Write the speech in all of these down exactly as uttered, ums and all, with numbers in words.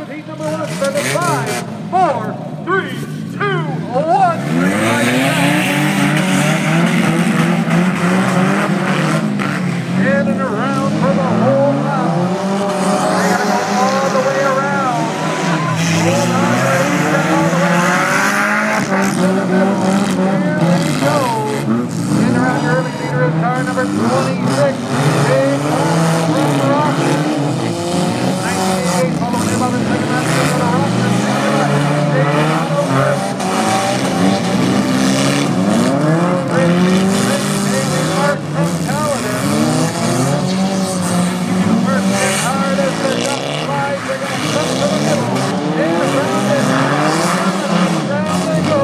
heat number one, seven, five, four, three, two, one. Green light set. In and around for the whole lap. They gotta go all the way around. Hold on, ready, set all the way around. To the middle. Here they go. In around your early leader is car number twenty-six. Big Pat from Rockford. nineteen eighty-eight, following him on the second lap. From the Rockford. Dave over. Racing, racing, Mark from Caledon. Working hard as the jump slides. They're going to come to the middle. In around it. Down they go.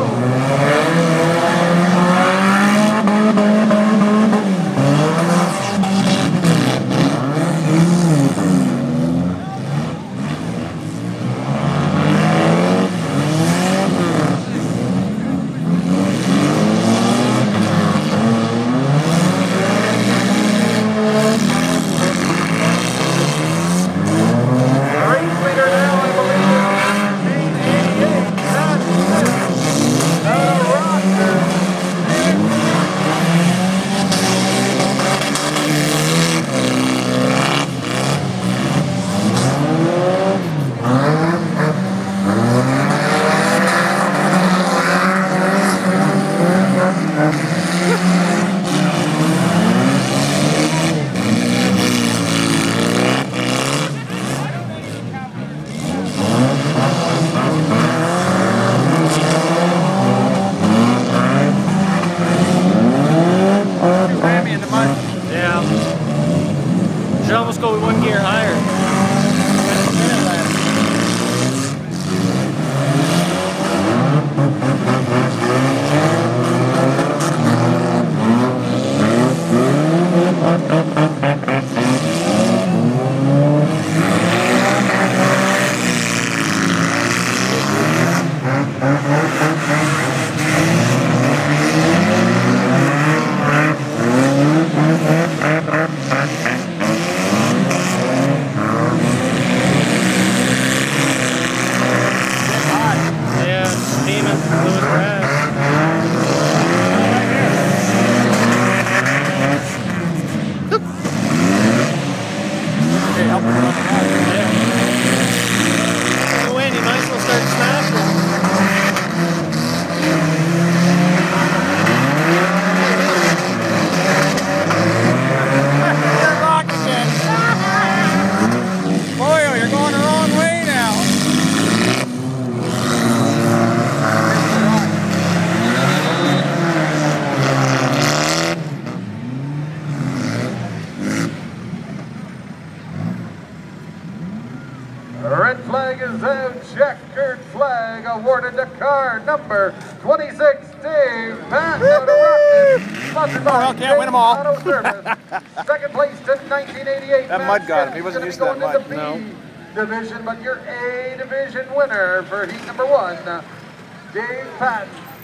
Red flag is out, checkered flag awarded to car number twenty-six, Dave Pat out of Rockton. Sponsored by well, can't win them all. Auto Service. Second place to nineteen eighty-eight. That mud got him. He wasn't used to that mud. B No. division, but your A division winner for heat number one, Dave Pat.